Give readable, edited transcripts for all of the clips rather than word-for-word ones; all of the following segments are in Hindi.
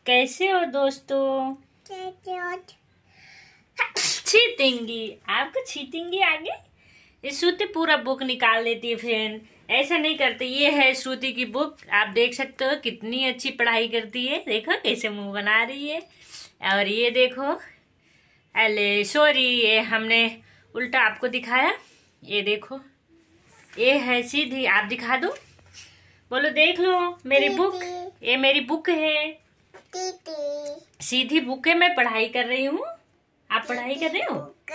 कैसे हो दोस्तों? छीटेंगी आपको, छीटेंगी आगे। ये श्रुति पूरा बुक निकाल लेती है फ्रेंड, ऐसा नहीं करते। ये है श्रुति की बुक, आप देख सकते हो कितनी अच्छी पढ़ाई करती है। देखो कैसे मुंह बना रही है। और ये देखो, अरे सॉरी, ये हमने उल्टा आपको दिखाया। ये देखो, ये है सीधी, आप दिखा दो, बोलो देख लो मेरी बुक। ये मेरी बुक है, सीधी बुक है। मैं पढ़ाई कर रही हूँ। आप पढ़ाई कर रहे हो?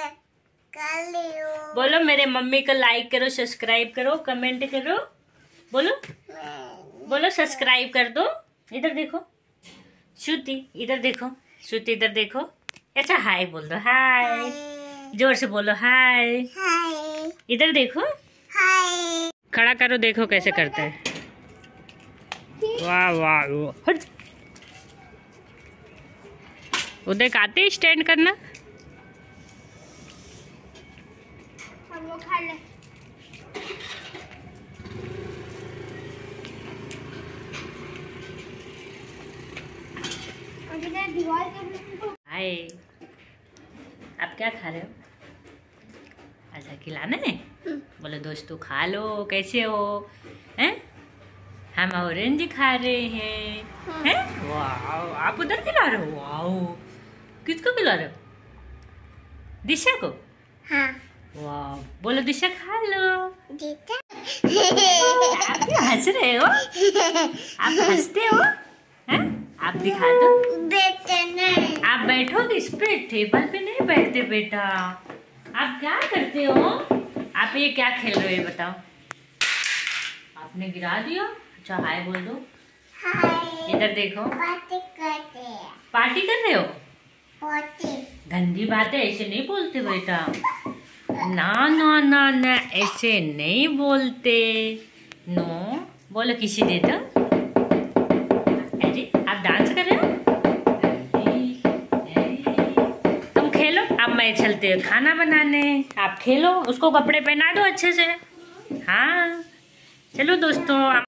बोलो मेरे मम्मी को लाइक करो, सब्सक्राइब करो, कमेंट करो। बोलो बोलो सब्सक्राइब कर दो। इधर देखो श्रुति, इधर देखो श्रुति, इधर देखो। अच्छा हाय बोल दो, हाय जोर से बोलो, हाय। इधर देखो, हाय खड़ा करो, देखो कैसे करते हैं। वाह वाह, हट। उधर आते स्टैंड करना। वो खा ले। हाय, आप क्या खा रहे हो? अच्छा खिलाना है? बोलो दोस्तों खा लो, कैसे हो? हैं? हम ऑरेंज खा रहे हैं। हैं? वाह, आप उधर खिला रहे हो? वाह, किसको खिला रहे हो? दिशा को? हाँ। वाह, बोलो दिशा खा लो। आप क्यों हंस रहे हो? आप हंसते हो? हैं? आप दिखा दो। आप बैठोगे इस पे, टेबल पे नहीं बैठते बेटा। आप क्या करते हो? आप ये क्या खेल रहे हो ये बताओ? आपने गिरा दिया। अच्छा हाय बोल दो। हाय। इधर देखो, पार्टी कर रहे हो? गंदी बात है, ऐसे नहीं बोलते बेटा। ना ना ना ना, ऐसे नहीं बोलते। नो, बोलो किसी दे दो। अरे आप डांस कर रहे हो? तुम खेलो, अब मैं चलते खाना बनाने। आप खेलो, उसको कपड़े पहना दो अच्छे से। हाँ चलो दोस्तों।